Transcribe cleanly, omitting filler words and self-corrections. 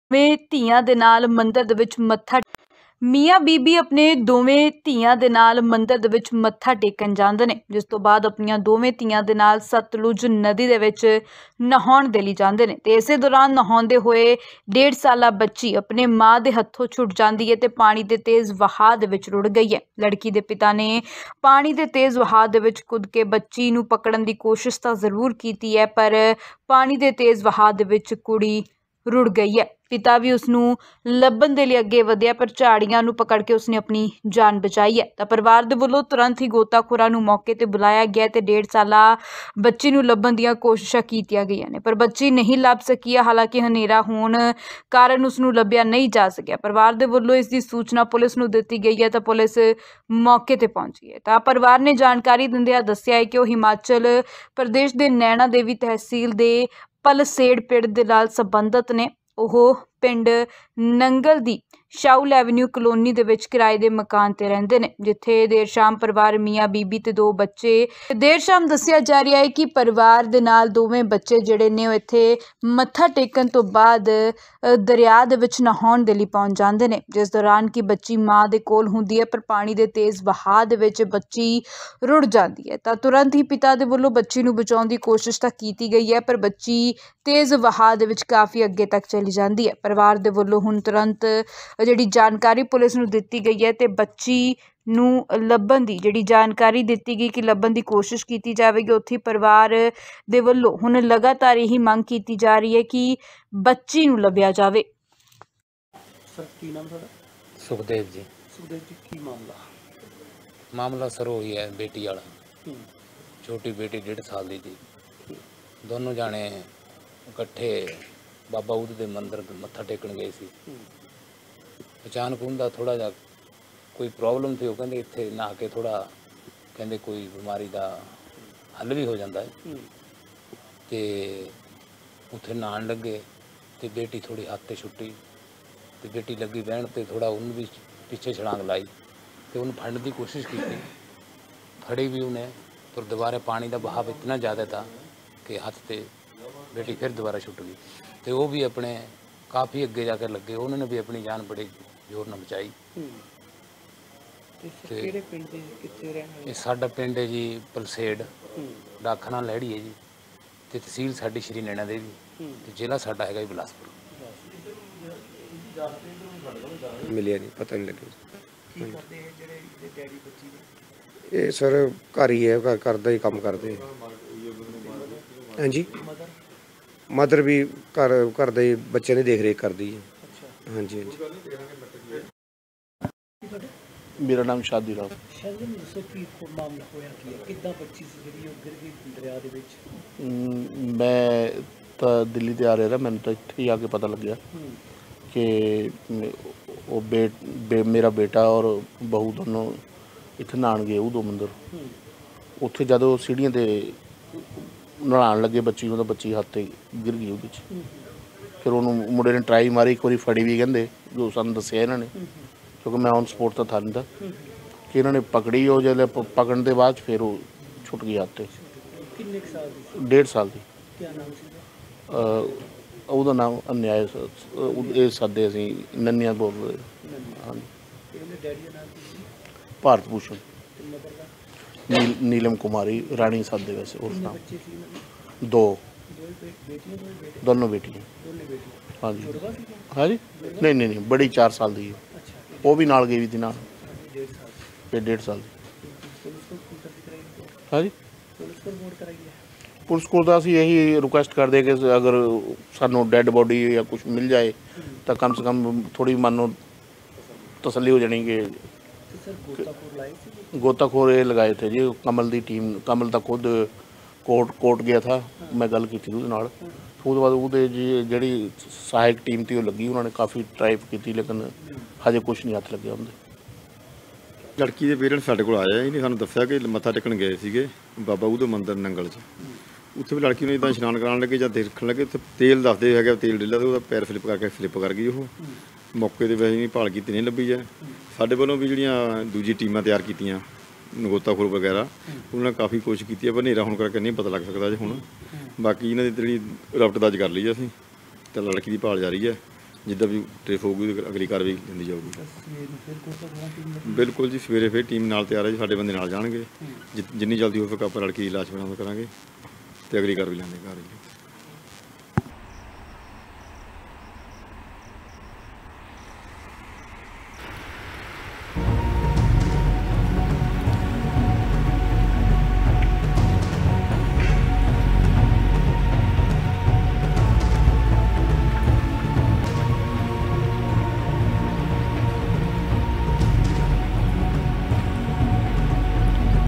ਦੋਵੇਂ ਧੀਆਂ ਦੇ ਨਾਲ ਮੰਦਰ ਦੇ ਵਿੱਚ ਮੱਥਾ ਮੀਆਂ ਬੀਬੀ ਆਪਣੇ ਦੋਵੇਂ ਧੀਆਂ ਦੇ ਨਾਲ ਮੰਦਰ ਦੇ ਵਿੱਚ ਮੱਥਾ ਟੇਕਣ ਜਾਂਦੇ ਨੇ, ਜਿਸ ਤੋਂ ਬਾਅਦ ਆਪਣੀਆਂ ਦੋਵੇਂ ਧੀਆਂ ਦੇ ਨਾਲ ਸਤਲੁਜ ਨਦੀ ਦੇ ਵਿੱਚ ਨਹਾਉਣ ਦੇ ਲਈ ਜਾਂਦੇ ਨੇ ਤੇ ਇਸੇ ਦੌਰਾਨ ਨਹਾਉਂਦੇ ਹੋਏ 1.5 ਸਾਲਾ ਬੱਚੀ ਆਪਣੇ ਮਾਂ ਦੇ ਹੱਥੋਂ ਛੁੱਟ ਜਾਂਦੀ ਹੈ ਤੇ ਪਾਣੀ ਦੇ ਤੇਜ਼ ਵਹਾਅ ਦੇ ਵਿੱਚ ਰੁੜ ਗਈ ਹੈ। ਲੜਕੀ ਦੇ ਪਿਤਾ ਨੇ ਪਾਣੀ ਦੇ ਤੇਜ਼ ਵਹਾਅ ਦੇ ਵਿੱਚ ਕੁੱਦ ਕੇ ਬੱਚੀ ਨੂੰ ਪਕੜਨ ਦੀ ਕੋਸ਼ਿਸ਼ ਤਾਂ ਜ਼ਰੂਰ ਕੀਤੀ ਹੈ, ਪਰ ਪਾਣੀ ਦੇ ਤੇਜ਼ ਵਹਾਅ ਦੇ ਵਿੱਚ ਕੁੜੀ ਰੁੜ ਗਈ ਹੈ। ਪਿਤਾ ਵੀ ਉਸ ਨੂੰ ਲੱਭਣ ਦੇ ਲਈ ਅੱਗੇ ਵਧਿਆ, ਪਰ ਝਾੜੀਆਂ ਨੂੰ ਪਕੜ ਕੇ ਉਸਨੇ ਆਪਣੀ ਜਾਨ ਬਚਾਈ ਹੈ। ਤਾਂ ਪਰਿਵਾਰ ਦੇ ਵੱਲੋਂ ਤੁਰੰਤ ਹੀ ਗੋਤਾਖੋਰਾਂ ਨੂੰ ਮੌਕੇ ਤੇ ਬੁਲਾਇਆ ਗਿਆ ਤੇ 1.5 ਸਾਲਾ ਬੱਚੀ ਨੂੰ ਲੱਭਣ ਦੀਆਂ ਕੋਸ਼ਿਸ਼ਾਂ ਕੀਤੀਆਂ ਗਈਆਂ ਨੇ, ਪਰ ਬੱਚੀ ਨਹੀਂ ਲੱਭ ਸਕੀ ਹੈ। ਹਾਲਾਂਕਿ ਹਨੇਰਾ ਹੋਣ ਕਾਰਨ ਉਸ ਨੂੰ ਲੱਭਿਆ ਨਹੀਂ ਜਾ ਸਕਿਆ। ਪਰਿਵਾਰ ਦੇ ਵੱਲੋਂ ਇਸ ਦੀ ਸੂਚਨਾ ਪੁਲਿਸ ਨੂੰ ਦਿੱਤੀ ਗਈ ਹੈ ਤਾਂ ਪੁਲਿਸ ਮੌਕੇ ਤੇ ਪਹੁੰਚੀ ਹੈ। ਤਾਂ ਪਰਿਵਾਰ ਨੇ ਜਾਣਕਾਰੀ ਦਿੰਦਿਆਂ ਦੱਸਿਆ ਹੈ ਕਿ ਉਹ ਹਿਮਾਚਲ ਪ੍ਰਦੇਸ਼ ਦੇ ਨੈਣਾ ਦੇਵੀ ਤਹਿਸੀਲ ਦੇ ਪਲਸੇੜ ਪਿੰਡ ਦੇ ਨਾਲ ਸੰਬੰਧਿਤ ਨੇ। ਉਹ ਪਿੰਡ ਨੰਗਲ ਦੀ ਸ਼ਾਉਲ ਐਵਨਿਊ ਕਲੋਨੀ ਦੇ ਵਿੱਚ ਕਿਰਾਏ ਦੇ ਮਕਾਨ ਤੇ ਰਹਿੰਦੇ ਨੇ, ਜਿੱਥੇ ਦੇਰ ਸ਼ਾਮ ਪਰਿਵਾਰ ਮੀਆਂ ਬੀਬੀ ਤੇ 2 ਬੱਚੇ ਦੇਰ ਸ਼ਾਮ ਦੱਸਿਆ ਜਾ ਰਿਹਾ ਹੈ ਕਿ ਪਰਿਵਾਰ ਦੇ ਨਾਲ ਦੋਵੇਂ ਬੱਚੇ ਜਿਹੜੇ ਨੇ ਉਹ ਇੱਥੇ ਮੱਥਾ ਟੇਕਣ ਤੋਂ ਬਾਅਦ ਦਰਿਆ ਦੇ ਵਿੱਚ ਨਹਾਉਣ ਦੇ ਲਈ ਪਹੁੰਚ ਜਾਂਦੇ ਨੇ, ਜਿਸ ਦੌਰਾਨ ਕਿ ਬੱਚੀ ਮਾਂ ਦੇ ਕੋਲ ਹੁੰਦੀ ਹੈ, ਪਰ ਪਾਣੀ ਦੇ ਤੇਜ਼ ਵਹਾਅ ਦੇ ਵਿੱਚ ਬੱਚੀ ਰੁੜ ਜਾਂਦੀ ਹੈ। ਤਾਂ ਤੁਰੰਤ ਹੀ ਪਿਤਾ ਦੇ ਵੱਲੋਂ ਬੱਚੀ ਨੂੰ ਬਚਾਉਣ ਦੀ ਕੋਸ਼ਿਸ਼ ਤਾਂ ਕੀਤੀ ਗਈ ਹੈ, ਪਰ ਬੱਚੀ ਤੇਜ਼ ਵਹਾਅ ਦੇ ਵਿੱਚ ਕਾਫੀ ਅੱਗੇ ਤੱਕ ਚਲੀ ਜਾਂਦੀ ਹੈ। ਪਰਿਵਾਰ ਦੇ ਵੱਲੋਂ ਹੁਣ ਤੁਰੰਤ ਜਿਹੜੀ ਜਾਣਕਾਰੀ ਪੁਲਿਸ ਨੂੰ ਦਿੱਤੀ ਗਈ ਹੈ ਤੇ ਬੱਚੀ ਨੂੰ ਲੱਭਣ ਦੀ ਜਿਹੜੀ ਜਾਣਕਾਰੀ ਦਿੱਤੀ ਗਈ ਕਿ ਲੱਭਣ ਦੀ ਕੋਸ਼ਿਸ਼ ਕੀਤੀ ਜਾਵੇਗੀ। ਉੱਥੇ ਪਰਿਵਾਰ ਦੇ ਵੱਲੋਂ ਹੁਣ ਲਗਾਤਾਰ ਇਹੀ ਮੰਗ ਕੀਤੀ ਜਾ ਰਹੀ ਹੈ ਕਿ ਬੱਚੀ ਨੂੰ ਲੱਭਿਆ ਜਾਵੇ। ਸਰ ਕੀ ਨਾਮ ਤੁਹਾਡਾ? ਸੁਖਦੇਵ ਜੀ। ਸੁਖਦੇਵ ਜੀ, ਕੀ ਮਾਮਲਾ ਸਰ ਉਹੀ ਹੈ ਬੇਟੀ ਵਾਲਾ। ਛੋਟੀ ਬੇਟੀ 1.5 ਸਾਲ ਦੀ ਸੀ। ਦੋਨੋਂ ਜਾਣੇ ਇਕੱਠੇ ਬਾਬਾ ਬੁੱਧ ਦੇ ਮੰਦਰ ਮੱਥਾ ਟੇਕਣ ਗਏ ਸੀ। ਅਚਾਨਕ ਹੁੰਦਾ ਥੋੜਾ ਜਿਹਾ ਕੋਈ ਪ੍ਰੋਬਲਮ ਸੀ, ਉਹ ਕਹਿੰਦੇ ਇੱਥੇ ਨਹਾ ਕੇ ਥੋੜਾ ਕਹਿੰਦੇ ਕੋਈ ਬਿਮਾਰੀ ਦਾ ਹੱਲ ਵੀ ਹੋ ਜਾਂਦਾ ਹੈ। ਤੇ ਉੱਥੇ ਨਹਾਉਣ ਲੱਗੇ ਤੇ ਬੇਟੀ ਥੋੜੀ ਹੱਥ ਤੇ ਛੁੱਟੀ ਤੇ ਬੇਟੀ ਲੱਗੀ ਬਹਿਣ ਤੇ ਥੋੜਾ ਉਹਨੂੰ ਵੀ ਪਿੱਛੇ ਛਲਾਂਗ ਲਾਈ ਤੇ ਉਹਨੂੰ ਫੜਨ ਦੀ ਕੋਸ਼ਿਸ਼ ਕੀਤੀ, ਫੜੀ ਵੀ ਉਹਨੇ, ਪਰ दोबारा पानी का बहाव इतना ज़्यादा था कि हाथ से बेटी फिर दोबारा छुट गई। तो वो भी अपने काफ़ी अगे जाकर लगे, उन्होंने भी अपनी जान बड़े जोर न बचाई। साडा पिंड है जी पलसेड़, डाखना लहड़ी है जी, तो तहसील साडी श्री नैना देवी, तो जिला साडा है बिलासपुर। मिलिया नहीं, पता नहीं लगे। ये सर घर ही है, घर का ही काम करते। हाँ जी, मदर भी घर घर दे बच्चे ने देख रेख करती है। हाँ जी, हाँ जी। मेरा नाम शादी राव। मैं तो दिल्ली ते आ रहा था, मैंने तो इत्थे ही आके पता लग गया कि वो मेरा बेटा और बहू दोनों इत्थे नहान गए उदो मंदिर। उत्थे जद सीढ़ियां ते नहान लगे बच्ची नूं, बच्ची हाथ ते गिर गई उहदे च। फिर उन्होंने मुंडे ने ट्राई मारी, एक बारी फड़ी भी कहंदे, जो सानूं दस्सिया इन्हां ने, क्योंकि मैं ऑन स्पॉट तो था नहीं था, कि इन्होंने पकड़ी। वो जल्द पकड़न के बाद फिर वो छुट गई हाथ। 1.5 साल की। ਉਹਦਾ ਨਾਮ ਅਨਿਆਏ ਇਹ ਸਾਦੇ ਅਸੀਂ ਨੰਨਿਆ ਬੋਲਦੇ। ਹਾਂਜੀ, ਭਾਰਤ ਭੂਸ਼ਣ, ਨੀਲਮ ਕੁਮਾਰੀ ਰਾਣੀ ਸਾਦੇ ਵੈਸੇ ਉਸ ਨਾਮ। 2 ਦੋਨੋਂ बेटियां। हाँ जी, हाँ जी, नहीं नहीं नहीं, बड़ी 4 साल की है, वो भी नाल गई थी ना, 1.5 साल की। हाँ जी, पुलिस को तो असी यही रिक्वेस्ट करते कि अगर सानू डैड बॉडी या कुछ मिल जाए तो कम से कम थोड़ी मानो तसल्ली हो जानी। कि गोताखोर ये लगाए थे जी, कमल की टीम, कमल तो खुद कोर्ट गया था, मैं गल की थी उसदे नाल। उसके बाद वो जी जी सहायक टीम थी वो लगी, उन्होंने काफ़ी ट्राई की, लेकिन हजे कुछ नहीं हथ लगे उनके। लड़की के पेरेंट्स साढ़े को आए, इन्हें सानू दस्सिया कि मत्था टेकन गए थे बाबा बूध मंदिर नंगल च। उत्थे भी लड़की ने इदा इशनान कराने लगे, जब देखने लगे तो तेल दसते है तेल डिला, तो पैर फ्लिप कर गई। वो मौके पर वैसे भाल की नहीं लभी है। साढ़े वालों भी जी दूजी टीमां तैयार कीतियां, गोताखोर वगैरह, उन्होंने काफ़ी कोशिश की है, पर हनेरा होने करके नहीं पता लग सकता जी। हुण बाकी इन्हों की जी रफ्त दर्ज कर ली असीं, तो लड़की की भाल जारी है। ਜਿੱਦਾਂ ਵੀ ਟ੍ਰੇਸ ਹੋਊਗੀ ਅਗਲੀ ਕਾਰਵਾਈ ਲੈਂਦੀ ਜਾਊਗੀ। ਬਿਲਕੁਲ ਜੀ, ਸਵੇਰੇ ਫਿਰ ਟੀਮ ਨਾਲ ਤਿਆਰ ਹੈ ਜੀ, ਸਾਡੇ ਬੰਦੇ ਨਾਲ ਜਾਣਗੇ। ਜਿੰਨੀ ਜਲਦੀ ਹੋ ਸਕੇ ਆਪਾਂ ਲੜਕੀ ਦੀ ਲਾਸ਼ ਬਰਾਮਦ ਕਰਾਂਗੇ ਤੇ ਅਗਲੀ ਕਾਰਵਾਈ ਲੈਂਦੇ ਘਰ ਜੀ।